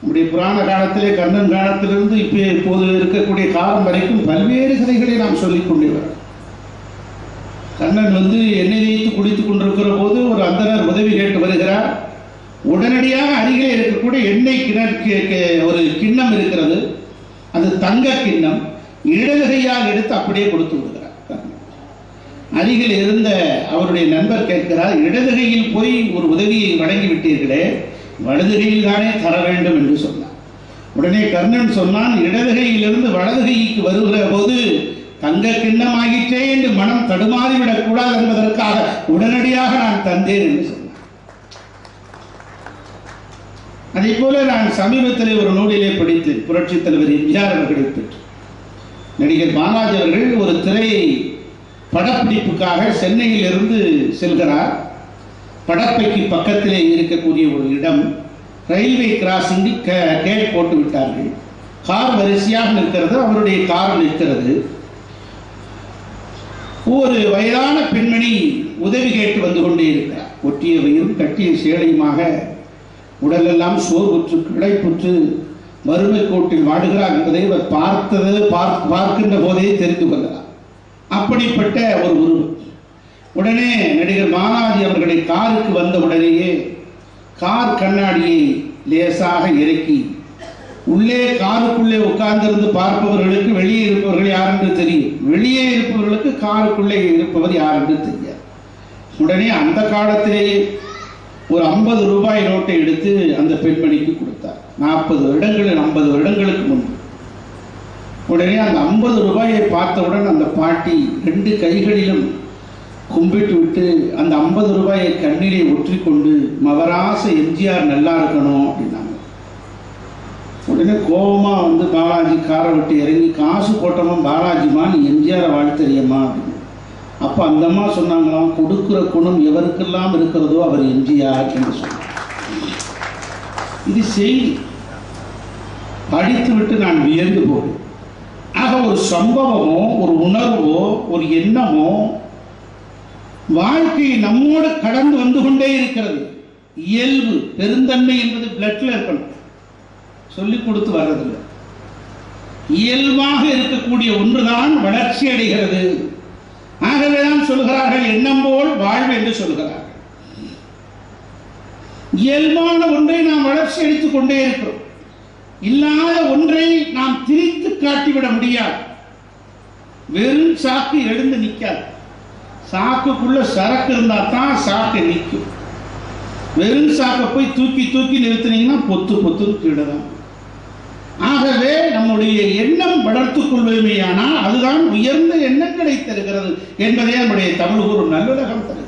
நம்முடைய புராண காலத்திலே கண்ணன் காலத்திலிருந்து இப்போது இருக்கக்கூடிய காலம் வரைக்கும் பல்வேறு கதைகளை நாம் சொல்லிக் கொண்டே வரோம். கண்ணன் எண்ணெய் தேய்த்து குளித்துக் கொண்டிருக்கிற போது ஒரு அந்தனர் உதவி கேட்டு வருகிறார். உடனடியாக அருகிலே இருக்கக்கூடிய எண்ணெய் ஒரு கிண்ணம் இருக்கிறது, அது தங்க கிண்ணம். இடது கையால் எடுத்து அப்படியே கொடுத்து விடுகிறார். அருகில் இருந்த அவருடைய நண்பர் கேட்கிறார், இடது கையில் போய் ஒரு உதவியை வழங்கி விட்டீர்களே, வலது கையில் தானே தர வேண்டும் என்று சொன்னார். உடனே கர்ணன் சொன்னான், இடது கையிலிருந்து வலது கைக்கு வருகிற போது தங்க கிண்ணமாகிற்றே என்று மனம் தடுமாறிவிடக் கூடாது என்பதற்காக உடனடியாக நான் தந்தேன் என்று சொன்னார். அதே போல நான் சமீபத்தில் ஒரு நூலிலே படித்தேன். புரட்சித் தலைவர் எம்ஜிஆர் அவர்களை பற்றி. நடிகர் பாலாஜி அவர்கள் ஒரு திரை படப்பிடிப்புக்காக சென்னையில் இருந்து செல்கிறார். படப்பைக்கு பக்கத்திலே இருக்கக்கூடிய ஒரு இடம், ரயில்வே கிராசிங் கேட் போட்டு விட்டார்கள். கார் வரிசையாக நிற்கிறது, அவருடைய கார் நிற்கிறது. ஒரு வயதான பெண்மணி உதவி கேட்டு வந்து கொண்டே இருக்கிறார். ஒட்டிய வயிறும் கட்டிய சேலையுமாக, உடலெல்லாம் சோர்வுற்று கிடைப்புற்று வறுமை கோட்டில் வாடுகிறார் என்பதை அவர் பார்க்கின்ற போதே தெரிந்து கொள்ளலாம். அப்படிப்பட்ட ஒரு உருவம். உடனே நடிகர் பாலாஜி அவர்களை காருக்கு வந்த உடனேயே கார் கண்ணாடியை லேசாக இறக்கி, உள்ளே காருக்குள்ளே உட்கார்ந்திருந்து பார்ப்பவர்களுக்கு வெளியே இருப்பவர்கள் யார் என்று தெரியும், வெளியே இருப்பவர்களுக்கு காருக்குள்ளே இருப்பவர் யார் என்று தெரியாது. உடனே அந்த காலத்திலேயே ஒரு 50 ரூபாய் நோட்டை எடுத்து அந்த பெண்மணிக்கு கொடுத்தார். 40 வருடங்கள் 50 வருடங்களுக்கு முன்பு. உடனே அந்த 50 ரூபாயை பார்த்தவுடன் அந்த பாட்டி 2 கைகளிலும் கும்பிட்டு விட்டு அந்த 50 ரூபாயை கண்ணிலே ஒற்றிக்கொண்டு, மவராச எம்ஜிஆர் நல்லா இருக்கணும் அப்படின்னாங்க. உடனே கோபமா பாலாஜி காரை விட்டு இறங்கி, காசு போட்டோமா பாலாஜிமா, நீ எம்ஜிஆரை வாழ்த்தறியம்மா அப்படின்னு. அப்போ அந்த அம்மா சொன்னாங்களாம், கொடுக்கிற குணம் எவருக்கெல்லாம் இருக்கிறதோ அவர் எம்ஜிஆர் என்று சொன்னார். இது செய்தி படித்து விட்டு நான் வியந்து போகிறேன். ஆக ஒரு சம்பவமோ ஒரு உணர்வோ ஒரு எண்ணமோ வாழ்க்கை நம்மோடு கடந்து வந்து கொண்டே இருக்கிறது. இயல்பு பெருந்தன்மை என்பது பிளட்ல இருக்கணும், சொல்லிக் கொடுத்து வர்றதில்லை. இயல்பாக இருக்கக்கூடிய ஒன்றுதான் வளர்ச்சி அடைகிறது. ஆகவேதான் சொல்கிறார்கள், எண்ணம் போல் வாழ்வு என்று சொல்கிறார்கள். இயல்பான ஒன்றை நாம் வளர்ச்சி அளித்துக் கொண்டே இருக்கிறோம். இல்லாத ஒன்றை நாம் திரித்து காட்டிவிட முடியாது. வெறும் சாக்கு எழுந்து நிற்காது. சாக்குக்குள்ள சரக்கு இருந்தா தான் சாக்கு நிற்கும். வெறும் சாக்கை போய் தூக்கி தூக்கி நிறுத்தினீங்கன்னா பொத்து பொத்து கீழதான். ஆகவே நம்முடைய எண்ணம் வளர்த்துக் கொள்வதுமையானால் அதுதான் உயர்ந்த எண்ணங்களை தருகிறது என்பதே நம்முடைய தமிழ் ஒரு நல்லுலகம் தருகிறது.